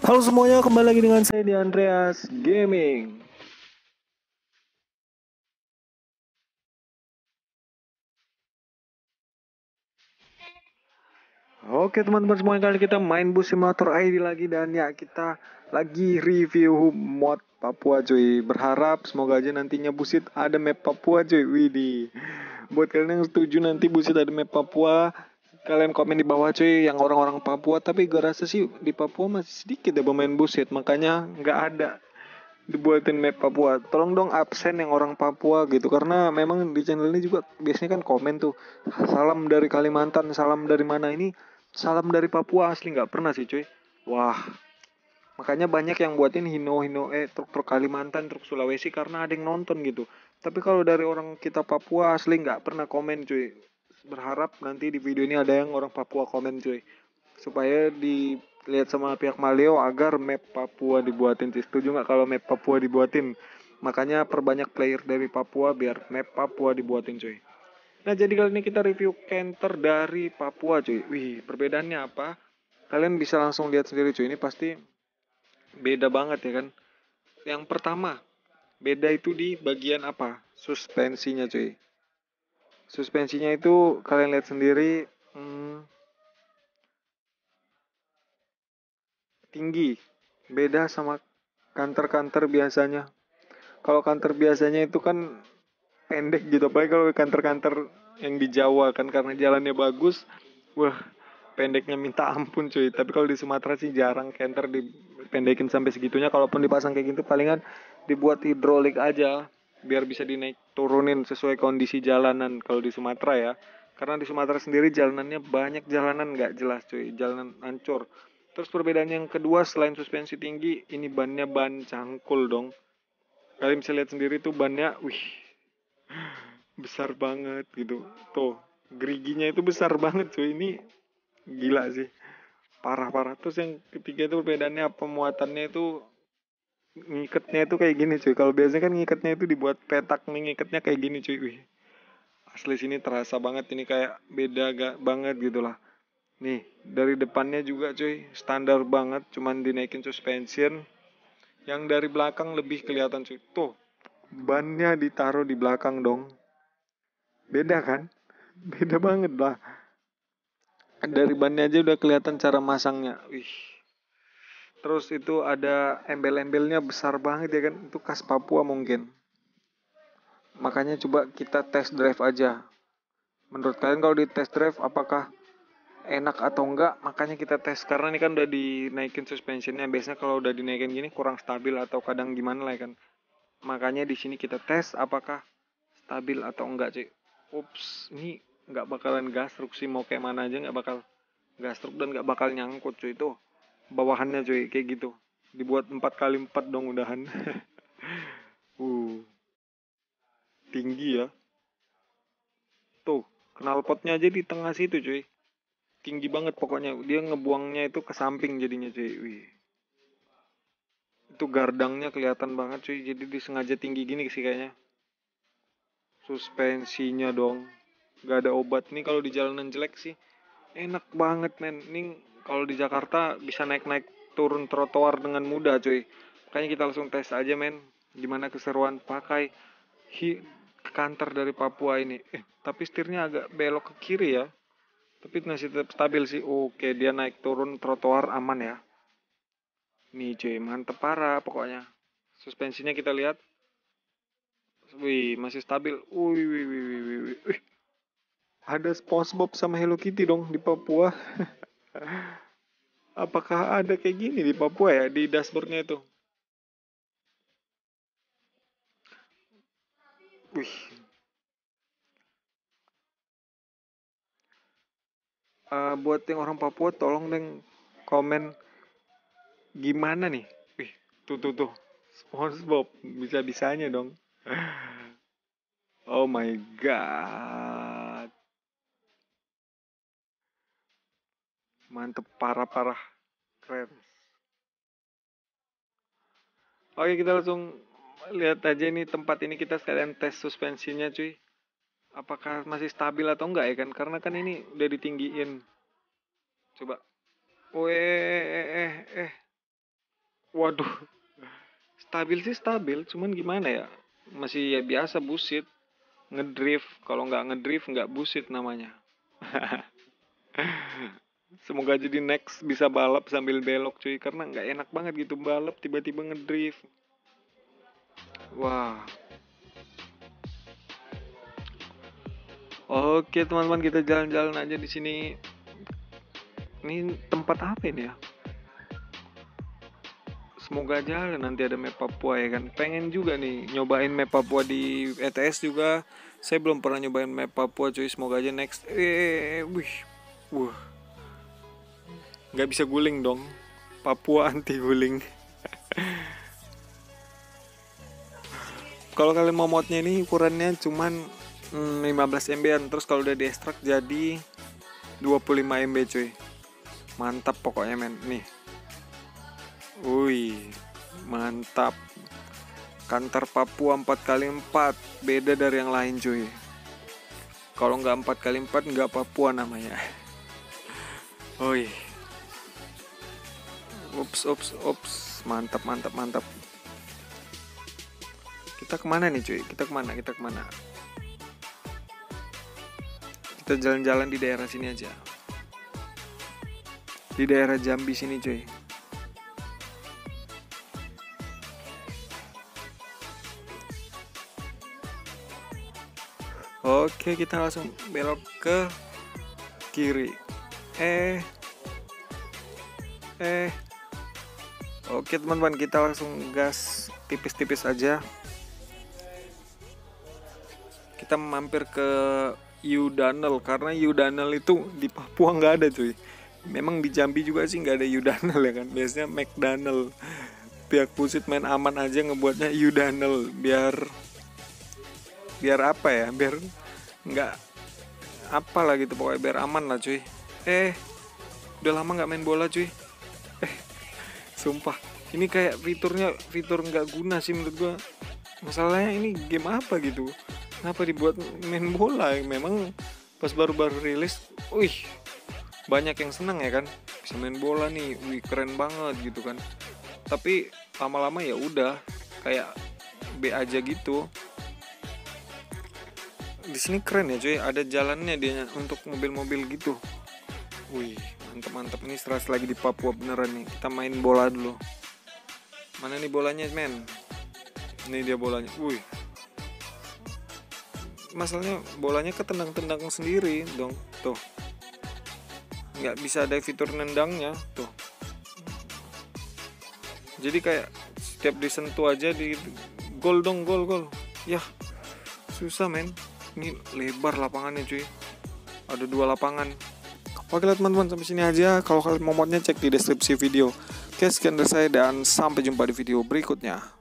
Halo semuanya, kembali lagi dengan saya di Andreas Gaming. Oke teman-teman semuanya, kali kita main Bus Simulator ID lagi. Dan ya, kita lagi review mod Papua cuy. Berharap semoga aja nantinya Busit ada map Papua cuy. Widih. Buat kalian yang setuju nanti Busit ada map Papua, kalian komen di bawah cuy, yang orang-orang Papua. Tapi gue rasa sih di Papua masih sedikit ya pemain Busit, makanya nggak ada dibuatin map Papua. Tolong dong absen yang orang Papua gitu, karena memang di channel ini juga biasanya kan komen tuh, salam dari Kalimantan, salam dari mana. Ini salam dari Papua asli nggak pernah sih cuy. Wah, makanya banyak yang buatin Hino truk-truk Kalimantan, truk Sulawesi, karena ada yang nonton gitu. Tapi kalau dari orang kita Papua asli nggak pernah komen cuy. Berharap nanti di video ini ada yang orang Papua komen cuy, supaya dilihat sama pihak Maleo agar map Papua dibuatin sih. Setuju nggak kalau map Papua dibuatin? Makanya perbanyak player dari Papua biar map Papua dibuatin cuy. Nah, jadi kali ini kita review counter dari Papua cuy. Wih, perbedaannya apa? Kalian bisa langsung lihat sendiri cuy. Ini pasti beda banget ya kan. Yang pertama, beda itu di bagian apa? Suspensinya cuy. Suspensinya itu kalian lihat sendiri, tinggi. Beda sama kantor-kantor biasanya. Kalau kantor biasanya itu kan pendek gitu. Apalagi kalau kantor-kantor yang di Jawa kan, karena jalannya bagus. Wah, pendeknya minta ampun cuy. Tapi kalau di Sumatera sih jarang kantor dipendekin sampai segitunya. Kalaupun dipasang kayak gitu palingan dibuat hidrolik aja, biar bisa dinaik turunin sesuai kondisi jalanan kalau di Sumatera ya. Karena di Sumatera sendiri jalanannya banyak jalanan nggak jelas cuy, jalanan hancur. Terus perbedaan yang kedua, selain suspensi tinggi, ini bannya ban cangkul dong. Kalian bisa lihat sendiri tuh bannya, wih, besar banget gitu. Tuh, geriginya itu besar banget cuy. Ini gila sih. Parah-parah. Terus yang ketiga itu perbedaannya, pemuatannya itu, ngiketnya itu kayak gini cuy. Kalau biasanya kan ngiketnya itu dibuat petak, nih ngiketnya kayak gini cuy. Wih, asli sini terasa banget, ini kayak beda gak banget gitu lah. Nih, dari depannya juga cuy, standar banget, cuman dinaikin suspension. Yang dari belakang lebih kelihatan cuy. Tuh, bannya ditaruh di belakang dong. Beda kan? Beda banget lah. Dari bannya aja udah kelihatan cara masangnya. Wih. Terus itu ada embel-embelnya besar banget ya kan. Itu khas Papua mungkin. Makanya coba kita test drive aja. Menurut kalian kalau di test drive apakah enak atau enggak? Makanya kita tes, karena ini kan udah dinaikin suspensionnya. Biasanya kalau udah dinaikin gini kurang stabil atau kadang gimana lah ya kan. Makanya di sini kita tes apakah stabil atau enggak cuy. Ups, ini nggak bakalan gasruk sih, mau kayak mana aja nggak bakal gasruk dan nggak bakal nyangkut cuy. Itu bawahannya cuy kayak gitu. Dibuat 4x4 dong udahan. uh Tinggi ya. Tuh, knalpotnya aja di tengah situ cuy. Tinggi banget pokoknya. Dia ngebuangnya itu ke samping jadinya cuy. Wih. Itu gardangnya kelihatan banget cuy. Jadi disengaja tinggi gini sih kayaknya. Suspensinya dong, gak ada obat nih kalau di jalanan jelek sih. Enak banget men. Ini kalau di Jakarta bisa naik-naik turun trotoar dengan mudah cuy. Makanya kita langsung tes aja men. Gimana keseruan pakai kantor dari Papua ini. Tapi setirnya agak belok ke kiri ya. Tapi masih tetap stabil sih. Oke, dia naik turun trotoar aman ya. Nih cuy, mantep parah pokoknya. Suspensinya kita lihat. Wih, masih stabil. Wih, wih, wih, wih, wih, wih. Ada SpongeBob sama Hello Kitty dong di Papua. Apakah ada kayak gini di Papua ya, di dashboardnya itu? Wih, buat yang orang Papua tolong deng komen gimana nih? Wih, tuh. SpongeBob bisa-bisanya dong. Oh my god. Mantep parah-parah. Keren. Oke, kita langsung lihat aja nih tempat ini, kita sekalian tes suspensinya cuy. Apakah masih stabil atau enggak ya kan? Karena kan ini udah ditinggiin. Coba. Oh, Waduh, stabil sih stabil, cuman gimana ya? Masih ya biasa busit, ngedrift. Kalau nggak ngedrift nggak busit namanya. Semoga jadi next bisa balap sambil belok cuy, karena nggak enak banget gitu balap tiba-tiba ngedrift. Wah, oke teman-teman, kita jalan-jalan aja di sini. Ini tempat apa ini ya? Semoga aja nanti ada map Papua ya kan. Pengen juga nih nyobain map Papua di ETS juga. Saya belum pernah nyobain map Papua cuy. Semoga aja next. Wih, wah, nggak bisa guling dong. Papua anti guling. Kalau kalian mau modnya ini ukurannya cuman 15 MB-an. Terus kalau udah diekstrak jadi 25 MB cuy. Mantap pokoknya men. Nih. Wih, mantap. Kantor Papua 4x4. Beda dari yang lain cuy. Kalau nggak 4x4 nggak Papua namanya. Wih. Ups. Mantap. Kita kemana nih cuy? Kita kemana? Kita jalan-jalan di daerah sini aja. Di daerah Jambi sini cuy. Oke, kita langsung belok ke kiri. Oke teman-teman, kita langsung gas tipis-tipis aja. Kita mampir ke U-Tunnel, karena U-Tunnel itu di Papua nggak ada cuy. Memang di Jambi juga sih nggak ada U-Tunnel ya kan. Biasanya McDonald. Pihak Pusit main aman aja ngebuatnya U-Tunnel biar apa ya? Biar nggak apa lah gitu, pokoknya biar aman lah cuy. Udah lama nggak main bola cuy. Sumpah, ini kayak fitur nggak guna sih menurut gua. Masalahnya ini game apa gitu? Kenapa dibuat main bola? Memang pas baru-baru rilis, wih, banyak yang senang ya kan, bisa main bola nih, wih keren banget gitu kan. Tapi lama-lama ya udah kayak B aja gitu. Di sini keren ya cuy, ada jalannya dia untuk mobil-mobil gitu. Wih, mantap. Ini seras lagi di Papua beneran nih. Kita main bola dulu. Mana nih bolanya men? Ini dia bolanya. Wih. Masalahnya bolanya ketendang-tendang sendiri dong. Tuh. Nggak bisa ada fitur nendangnya. Tuh. Jadi kayak setiap disentuh aja di gol dong, gol. Yah. Susah men. Ini lebar lapangannya cuy. Ada 2 lapangan. Oke lah teman-teman, sampai sini aja. Kalau kalian mau modnya cek di deskripsi video. Oke, sekian dari saya dan sampai jumpa di video berikutnya.